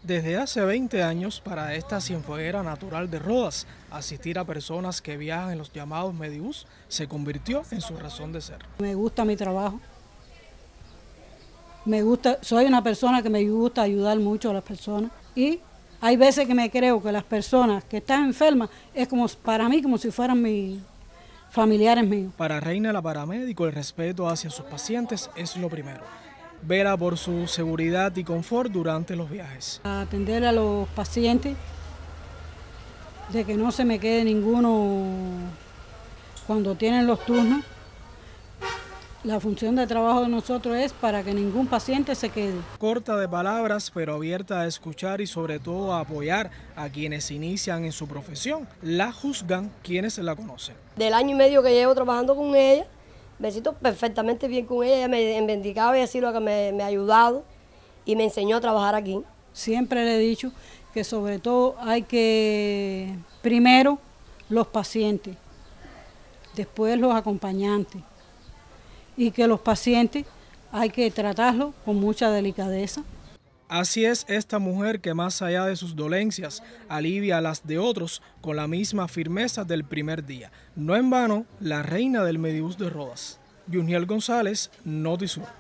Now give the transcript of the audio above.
Desde hace 20 años, para esta cienfueguera natural de Rodas, asistir a personas que viajan en los llamados Medibús se convirtió en su razón de ser. Me gusta mi trabajo, soy una persona que me gusta ayudar mucho a las personas y hay veces que me creo que las personas que están enfermas es como para mí como si fueran mis familiares míos. Para Reina la paramédico, el respeto hacia sus pacientes es lo primero. Vela por su seguridad y confort durante los viajes. Atender a los pacientes, de que no se me quede ninguno cuando tienen los turnos. La función de trabajo de nosotros es para que ningún paciente se quede. Corta de palabras, pero abierta a escuchar y sobre todo a apoyar a quienes inician en su profesión. La juzgan quienes la conocen. Del año y medio que llevo trabajando con ella, me siento perfectamente bien con ella. Ella me indicaba y así lo que me ha ayudado y me enseñó a trabajar aquí. Siempre le he dicho que sobre todo hay que, primero los pacientes, después los acompañantes, y que los pacientes hay que tratarlos con mucha delicadeza. Así es esta mujer que más allá de sus dolencias alivia a las de otros con la misma firmeza del primer día. No en vano, la reina del Medibús de Rodas. Yuniel González, Notisur.